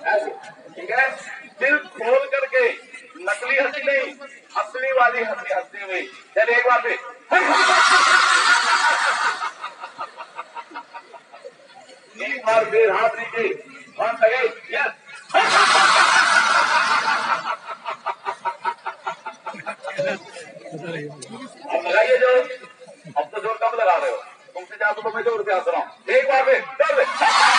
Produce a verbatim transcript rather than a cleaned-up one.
ऐसे, ठीक है। दिल खोल करके, नकली हंसी नहीं, असली वाली हंसी हंसती हुई। चलिए एक बार फिर, एक बार फिर हाथ नीचे, वन सेकेंड, यस। अब लगाइए जोर, अब तो जोर कम लगा रहे हो, तुमसे ज्यादा तो मैं जोर से हंस रहा हूं। एक बार फिर,